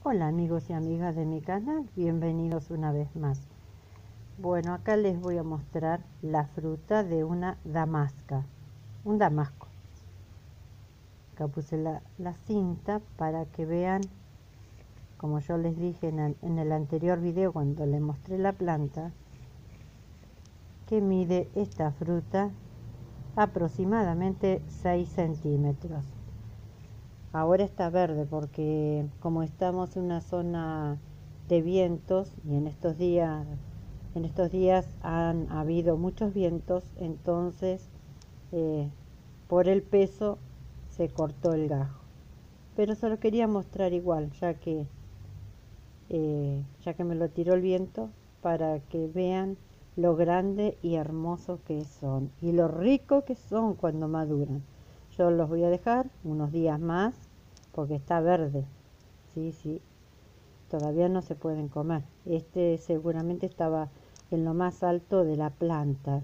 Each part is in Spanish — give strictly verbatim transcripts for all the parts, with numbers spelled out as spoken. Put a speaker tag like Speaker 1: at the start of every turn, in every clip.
Speaker 1: Hola amigos y amigas de mi canal, bienvenidos una vez más. Bueno, acá les voy a mostrar la fruta de una damasca, un damasco. Acá puse la, la cinta para que vean, como yo les dije en el, en el anterior video cuando les mostré la planta, que mide esta fruta aproximadamente seis centímetros. Ahora está verde porque como estamos en una zona de vientos y en estos días en estos días han habido muchos vientos, entonces eh, por el peso se cortó el gajo. Pero se lo quería mostrar igual, ya que eh, ya que me lo tiró el viento, para que vean lo grande y hermoso que son y lo rico que son cuando maduran. Yo los voy a dejar unos días más porque está verde. Sí, sí, todavía no se pueden comer. Este seguramente estaba en lo más alto de la planta.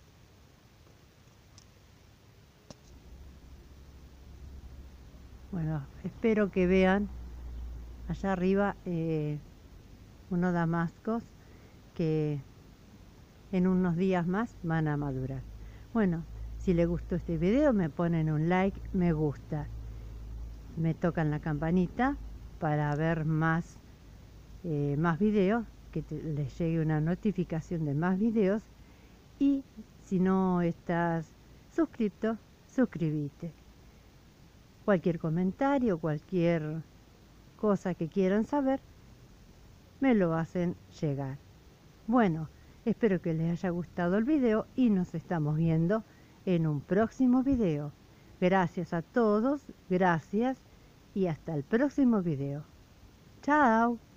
Speaker 1: Bueno, espero que vean allá arriba eh, unos damascos que en unos días más van a madurar. Bueno, si les gustó este video me ponen un like, me gusta, me tocan la campanita para ver más, eh, más videos, que te, les llegue una notificación de más videos. Y si no estás suscrito, suscríbete. Cualquier comentario, cualquier cosa que quieran saber, me lo hacen llegar. Bueno, espero que les haya gustado el video y nos estamos viendo en un próximo video. Gracias a todos, gracias y hasta el próximo video. Chao.